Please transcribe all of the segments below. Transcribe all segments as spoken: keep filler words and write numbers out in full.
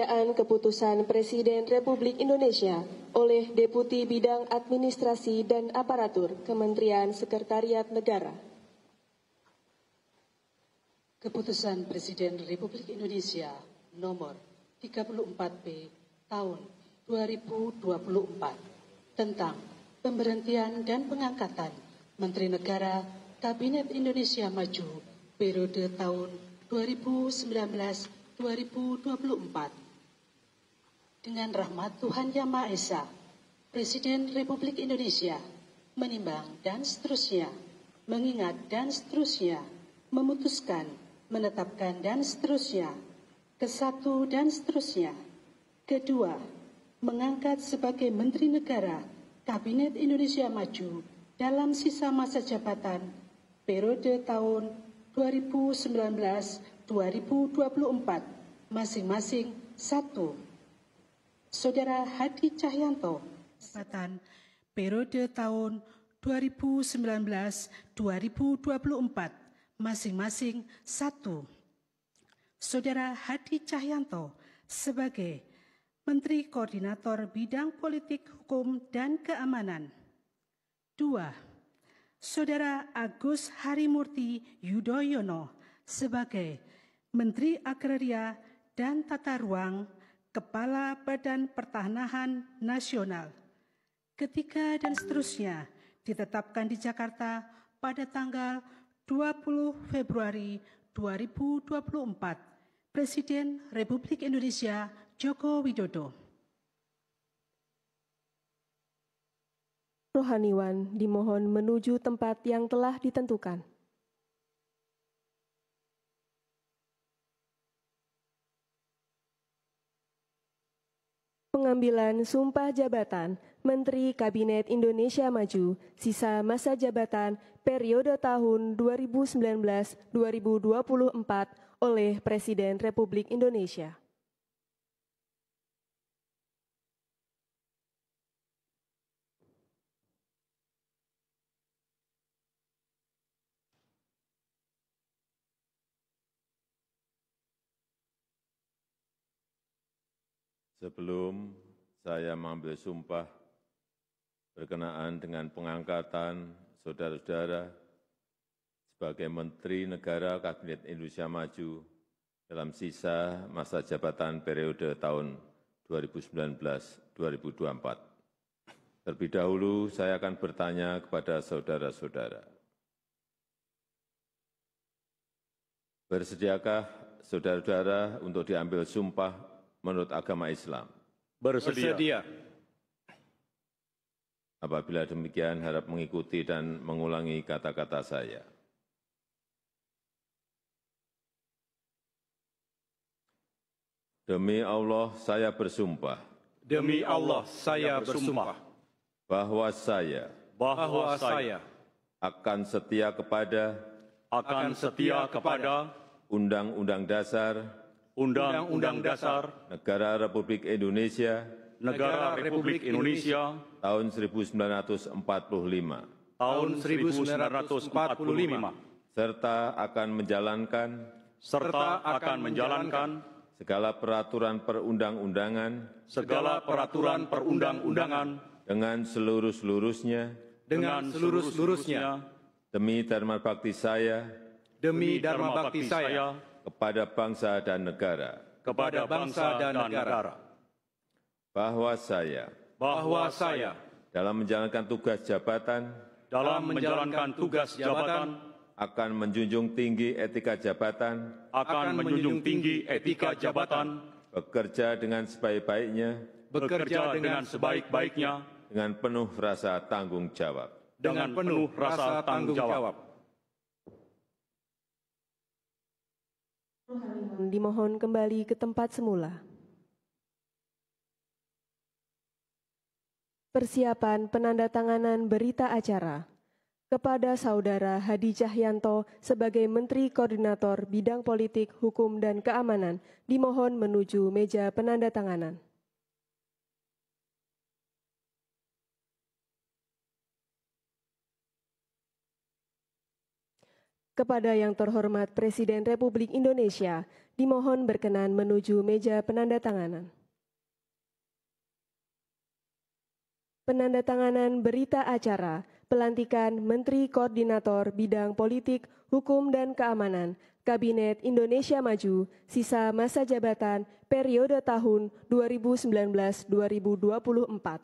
Pembacaan Keputusan Presiden Republik Indonesia oleh Deputi Bidang Administrasi dan Aparatur Kementerian Sekretariat Negara. Keputusan Presiden Republik Indonesia nomor tiga puluh empat B tahun dua ribu dua puluh empat tentang pemberhentian dan pengangkatan Menteri Negara Kabinet Indonesia Maju periode tahun dua ribu sembilan belas sampai dua ribu dua puluh empat. Dengan rahmat Tuhan Yang Maha Esa, Presiden Republik Indonesia menimbang dan seterusnya, mengingat dan seterusnya, memutuskan, menetapkan dan seterusnya, kesatu dan seterusnya. Kedua, mengangkat sebagai Menteri Negara Kabinet Indonesia Maju dalam sisa masa jabatan periode tahun dua ribu sembilan belas sampai dua ribu dua puluh empat masing-masing. Satu, Saudara Hadi Cahyanto jabatan periode tahun dua ribu sembilan belas sampai dua ribu dua puluh empat masing-masing. Satu, Saudara Hadi Cahyanto sebagai Menteri Koordinator Bidang Politik Hukum dan Keamanan. Dua, Saudara Agus Harimurti Yudhoyono sebagai Menteri Agraria dan Tata Ruang, Kepala Badan Pertanahan Nasional. Ketiga dan seterusnya ditetapkan di Jakarta pada tanggal dua puluh Februari dua ribu dua puluh empat. Presiden Republik Indonesia Joko Widodo. Rohaniwan dimohon menuju tempat yang telah ditentukan. Pengambilan sumpah jabatan Menteri Kabinet Indonesia Maju sisa masa jabatan periode tahun dua ribu sembilan belas sampai dua ribu dua puluh empat oleh Presiden Republik Indonesia. Sebelum saya mengambil sumpah berkenaan dengan pengangkatan saudara-saudara sebagai Menteri Negara Kabinet Indonesia Maju dalam sisa masa jabatan periode tahun dua ribu sembilan belas sampai dua ribu dua puluh empat. Terlebih dahulu saya akan bertanya kepada saudara-saudara. Bersediakah saudara-saudara untuk diambil sumpah menurut agama Islam? Bersedia. Apabila demikian, harap mengikuti dan mengulangi kata-kata saya. Demi Allah, saya bersumpah. Demi Allah, saya bersumpah Bahwa saya. bahwa saya Akan setia kepada. akan setia kepada Undang-Undang Dasar. Undang-Undang Dasar Negara Republik Indonesia Negara Republik Indonesia tahun seribu sembilan ratus empat puluh lima tahun seribu sembilan ratus empat puluh lima serta akan menjalankan serta akan menjalankan segala peraturan perundang-undangan segala peraturan perundang-undangan dengan seluruh-seluruhnya dengan seluruh-seluruhnya demi dharma bakti saya demi dharma bakti saya kepada bangsa dan negara, kepada bangsa dan negara, bahwa saya bahwa saya dalam menjalankan tugas jabatan dalam menjalankan tugas jabatan akan menjunjung tinggi etika jabatan, akan menjunjung tinggi etika jabatan, bekerja dengan sebaik-baiknya, bekerja dengan sebaik-baiknya, dengan penuh rasa tanggung jawab. dengan penuh rasa tanggung jawab. Dimohon kembali ke tempat semula. Persiapan penandatanganan berita acara kepada Saudara Hadi Cahyanto sebagai Menteri Koordinator Bidang Politik, Hukum, dan Keamanan dimohon menuju meja penandatanganan. Kepada yang terhormat Presiden Republik Indonesia dimohon berkenan menuju meja penandatanganan. Penandatanganan berita acara pelantikan Menteri Koordinator Bidang Politik, Hukum dan Keamanan Kabinet Indonesia Maju sisa masa jabatan periode tahun dua ribu sembilan belas sampai dua ribu dua puluh empat.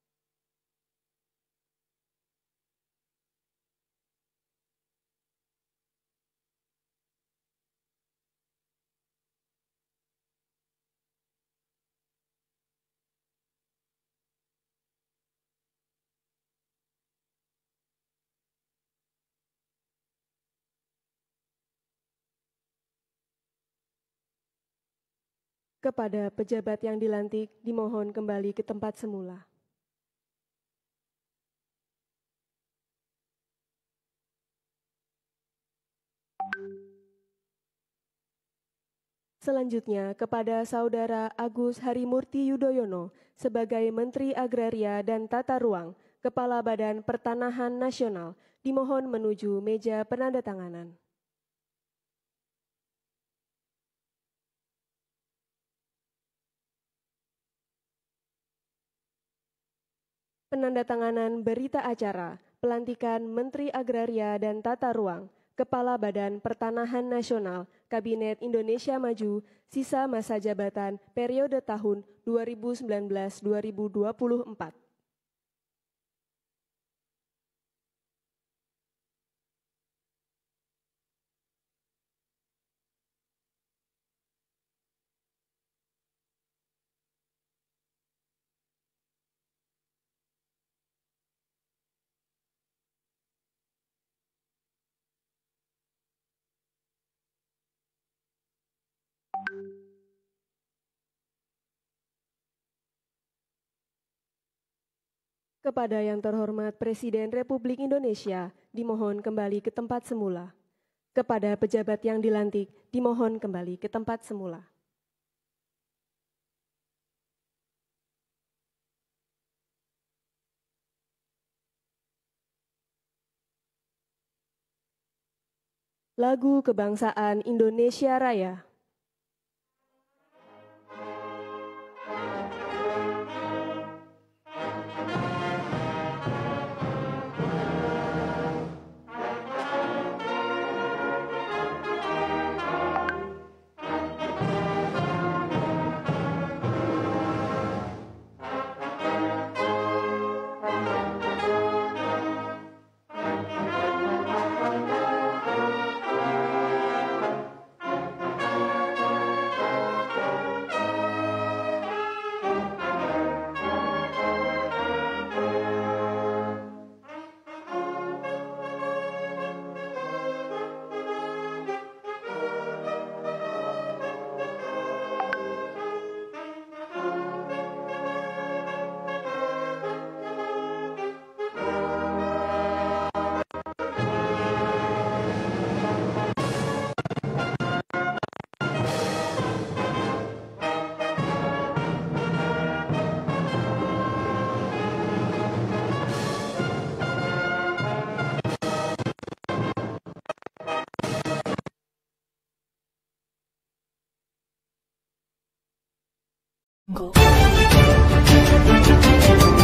Kepada pejabat yang dilantik, dimohon kembali ke tempat semula. Selanjutnya, kepada Saudara Agus Harimurti Yudhoyono sebagai Menteri Agraria dan Tata Ruang, Kepala Badan Pertanahan Nasional, dimohon menuju meja penandatanganan. Penandatanganan berita acara pelantikan Menteri Agraria dan Tata Ruang, Kepala Badan Pertanahan Nasional, Kabinet Indonesia Maju, sisa masa jabatan periode tahun dua ribu sembilan belas sampai dua ribu dua puluh empat. Kepada yang terhormat Presiden Republik Indonesia, dimohon kembali ke tempat semula. Kepada pejabat yang dilantik, dimohon kembali ke tempat semula. Lagu Kebangsaan Indonesia Raya. Go.